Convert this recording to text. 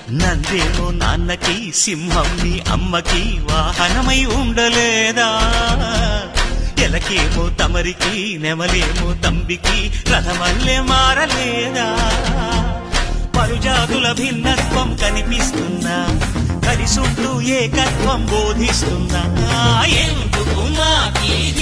నందేమో నాన్నకి సింహం నీ అమ్మకి వాహనమై ఉండలేదా ఎలకేమో తమరికి నెమలేమో తంబికి రథమల్లే మారలేదా పరుజాతుల భిన్నత్వం కనిపిస్తున్నా కలిసుంటూ ఏకత్వం బోధిస్తున్నా ఎందుకు మాకి